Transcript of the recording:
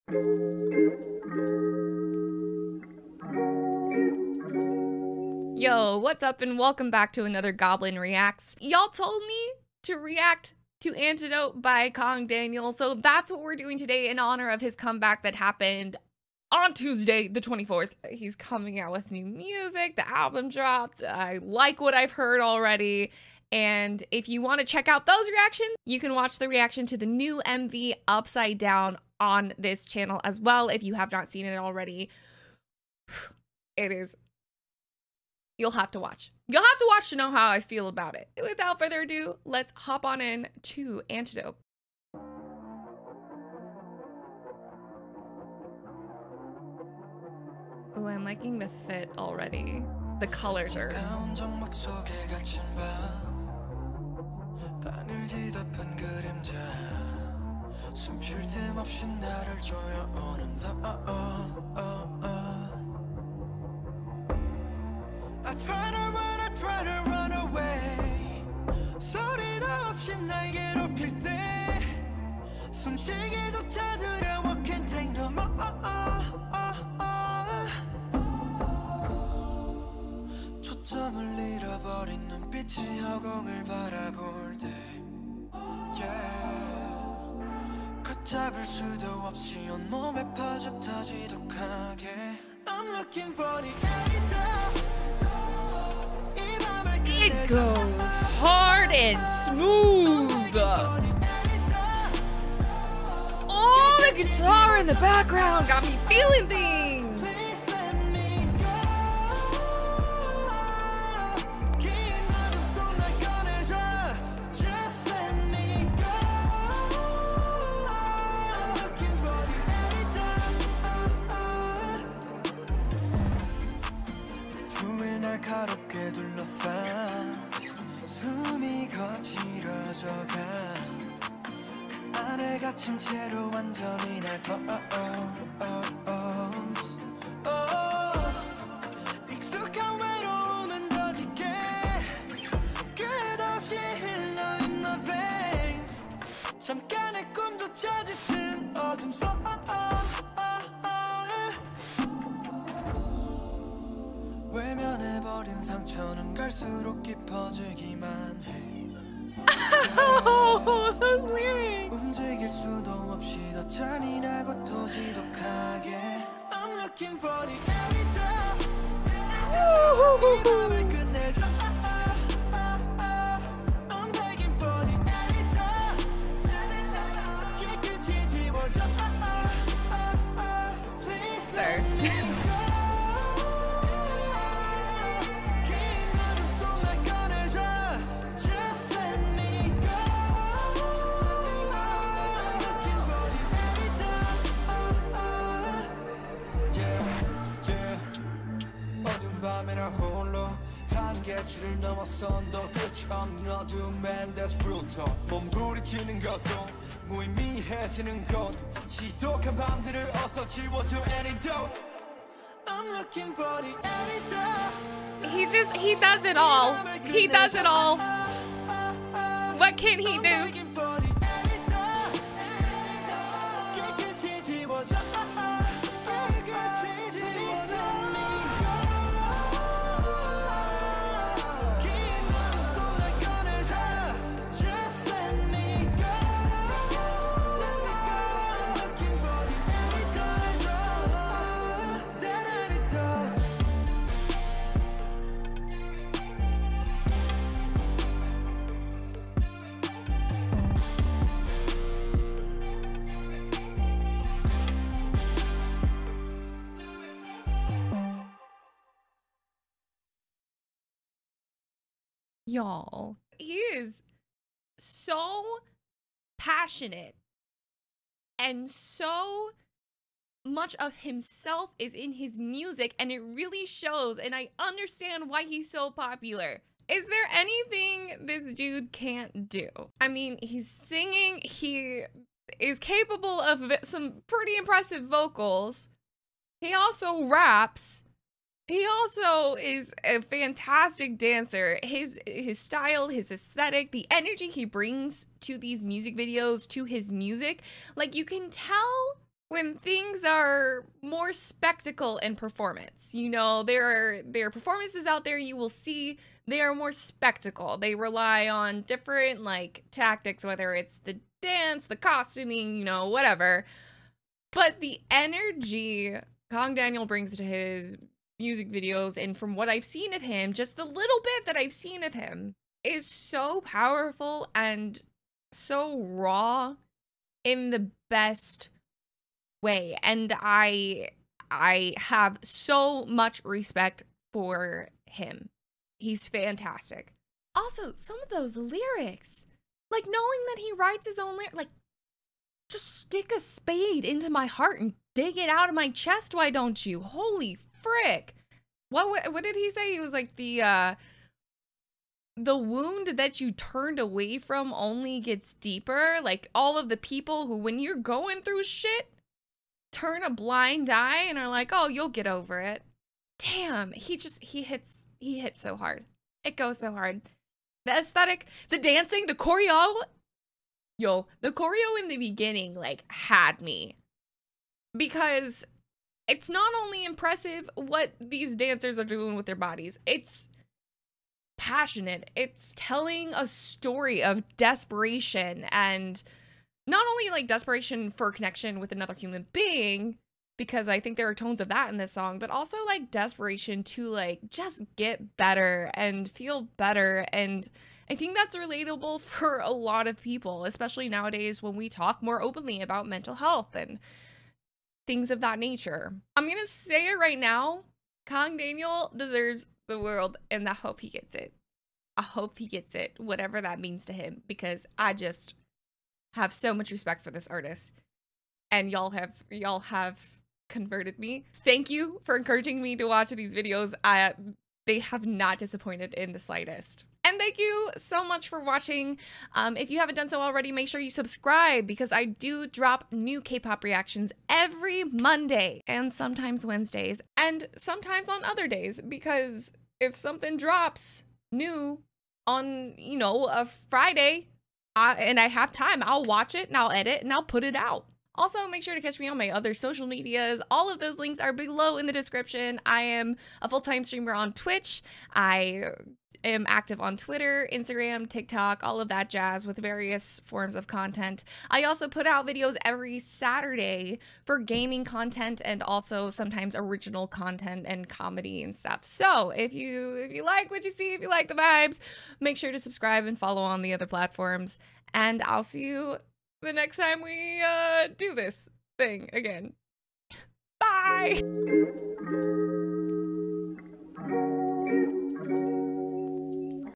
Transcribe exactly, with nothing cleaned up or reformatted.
Yo, what's up and welcome back to another Goblin Reacts. Y'all told me to react to Antidote by Kong Daniel, so that's what we're doing today in honor of his comeback that happened on Tuesday, the twenty-fourth. He's coming out with new music, the album dropped, I like what I've heard already, and if you want to check out those reactions, you can watch the reaction to the new M V Upside Down on this channel as well if you have not seen it already. It is... You'll have to watch. You'll have to watch to know how I feel about it. Without further ado, let's hop on in to Antidote. Oh, I'm liking the fit already. The colors are... I try to run, I try to run away. 소리도 없이 날 괴롭힐 때 숨쉬기도 찾으려 What can take no more. 초점을 잃어버린 눈빛이 허공을 바라볼 때 yeah. 걷잡을 수도 없이 온몸에 퍼져 터지독하게 I'm looking for the antidote. It goes hard and smooth. Oh, the guitar in the background got me feeling things. 날카롭게 둘러싼 숨이 거칠어져가 그 안에 갇힌 채로 완전히 날 close 익숙한 외로움은 더 짙게 끝없이 흘러 in my veins 잠깐의 꿈조차 짙은 어둠 속 외면해버린 상처는 갈수록 깊어지기만 해 Those lyrics. 움직일 수도 없이 더 잔인하고 더 지독하게 I'm looking for the antidote 이 밤을 끝내줘 I'm begging for the antidote 깨끗이 지워줘 Please Sir. 밤에나 홀로 한계치를 넘어선 더 끝이 없는 어둠엔 That's real talk 몸부리치는 것도 무의미해지는 것 지독한 밤들을 어서 지워줘 Antidote I'm looking for the antidote He just, he does it all. He does it all. What can he do? Y'all, he is so passionate and so much of himself is in his music, and it really shows, and I understand why he's so popular. Is there anything this dude can't do? I mean, he's singing, he is capable of some pretty impressive vocals. He also raps. He also is a fantastic dancer. His his style, his aesthetic, the energy he brings to these music videos, to his music, like you can tell when things are more spectacle and performance. You know, there are there are performances out there you will see, they are more spectacle. They rely on different like tactics, whether it's the dance, the costuming, you know, whatever. But the energy Kong Daniel brings to his music videos, and from what I've seen of him, just the little bit that I've seen of him, is so powerful and so raw in the best way. And I I have so much respect for him. He's fantastic. Also, some of those lyrics, like knowing that he writes his own lyrics, like, just stick a spade into my heart and dig it out of my chest, why don't you? Holy frick. What, what, what did he say? He was like, the, uh, the wound that you turned away from only gets deeper. Like, all of the people who, when you're going through shit, turn a blind eye and are like, oh, you'll get over it. Damn, he just, he hits, he hits so hard. It goes so hard. The aesthetic, the dancing, the choreo, yo, the choreo in the beginning, like, had me. Because it's not only impressive what these dancers are doing with their bodies, it's passionate. It's telling a story of desperation, and not only like desperation for connection with another human being, because I think there are tones of that in this song, but also like desperation to like just get better and feel better. And I think that's relatable for a lot of people, especially nowadays when we talk more openly about mental health and things of that nature. I'm gonna say it right now, Kong Daniel deserves the world, and I hope he gets it. I hope he gets it, whatever that means to him, because I just have so much respect for this artist, and y'all have y'all have converted me. Thank you for encouraging me to watch these videos. I they have not disappointed in the slightest. And thank you so much for watching. Um, if you haven't done so already, make sure you subscribe, because I do drop new K-pop reactions every Monday and sometimes Wednesdays and sometimes on other days, because if something drops new on, you know, a Friday uh, and I have time, I'll watch it and I'll edit and I'll put it out. Also, make sure to catch me on my other social medias. All of those links are below in the description. I am a full-time streamer on Twitch. I am active on Twitter, Instagram, TikTok, all of that jazz with various forms of content. I also put out videos every Saturday for gaming content and also sometimes original content and comedy and stuff. So if you if you like what you see, if you like the vibes, make sure to subscribe and follow on the other platforms. And I'll see you the next time we uh, do this thing again. Bye!